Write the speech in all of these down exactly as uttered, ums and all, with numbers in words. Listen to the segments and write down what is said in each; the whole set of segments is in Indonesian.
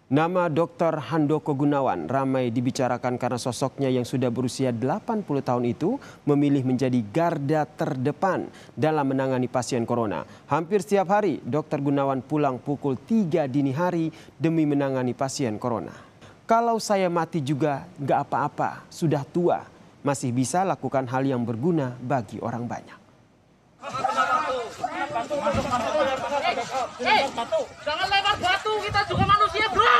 Nama dokter Handoko Gunawan ramai dibicarakan karena sosoknya yang sudah berusia delapan puluh tahun itu memilih menjadi garda terdepan dalam menangani pasien corona. Hampir setiap hari, dokter Gunawan pulang pukul tiga dini hari demi menangani pasien corona. Kalau saya mati juga nggak apa-apa, sudah tua, masih bisa lakukan hal yang berguna bagi orang banyak. Hei, jangan lempar batu, kita juga manusia, bro.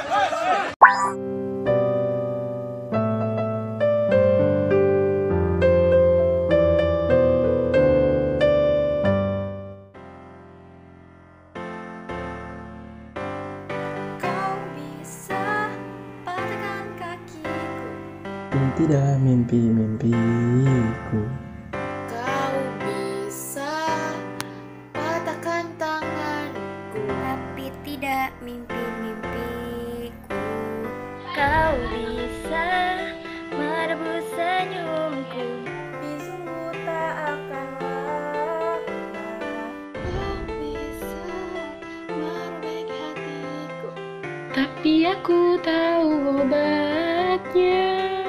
Kau bisa patahkan kakiku, dan tidak mimpi-mimpiku. kau bisa patahkan tanganku, tapi tidak mimpi-mimpiku. Kau bisa merebut senyumku, tapi sungguh tak akan lama. Kau bisa merobek hatiku, tapi aku tahu obatnya.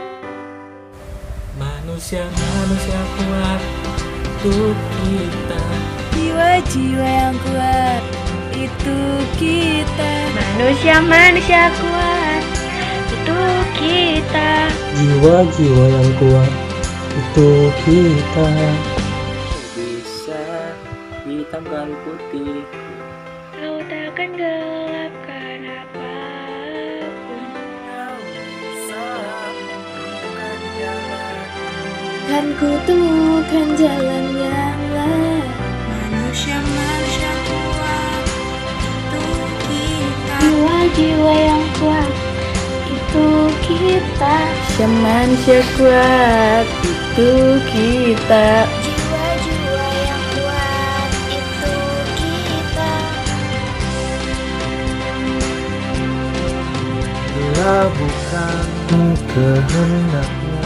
Manusia-manusia kuat untuk kita. Jiwa-jiwa yang kuat, itu kita. Manusia-manusia kuat, itu kita. Jiwa-jiwa yang kuat itu kita. Bisa hitamkan putih. Kau takkan gelapkan apapun. Kau bisa menentukan jalan. Kan ku temukan jalan yang lain. Manusia-manusia kuat, itu kita. Jiwa-jiwa yang kuat, itu kita. Manusia kuat itu kita. Jiwa-jiwa yang kuat, itu kita. Bila bukan kehendaknya,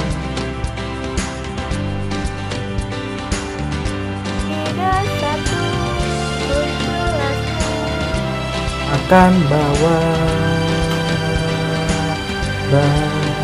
Tidak satu pun jelasmu. akan bawa bahaya.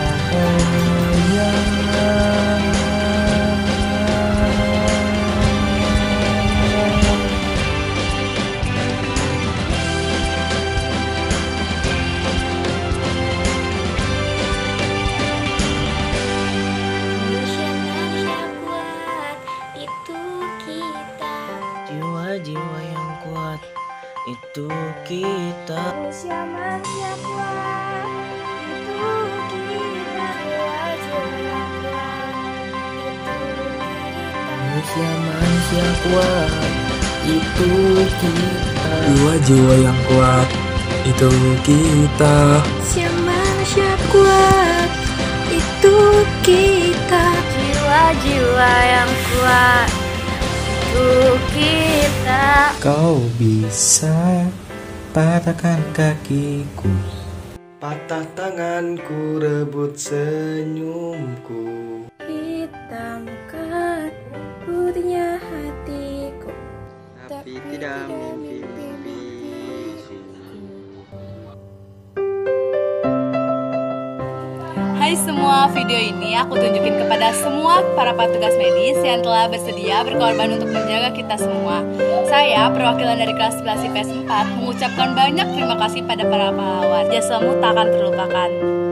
Manusia-manusia kuat, itu kita. Jiwa-jiwa yang kuat itu kita. Manusia-manusia kuat, itu kita. Jiwa-jiwa yang kuat, itu kita. Manusia-manusia kuat itu kita. Jiwa-jiwa yang kuat itu kita. Manusia-manusia kuat, itu kita. Jiwa-jiwa yang kuat, itu kita. Kau bisa patahkan kakiku, patah tanganku, rebut senyumku. Hitamkan putihnya hatiku, tapi tidak mimpi-mimpiku. Hai semua, video ini aku tunjukin kepada semua para petugas medis yang telah bersedia berkorban untuk menjaga kita semua. Saya, perwakilan dari kelas sebelas I P S empat, mengucapkan banyak terima kasih pada para pahlawan. Jasamu tak akan terlupakan.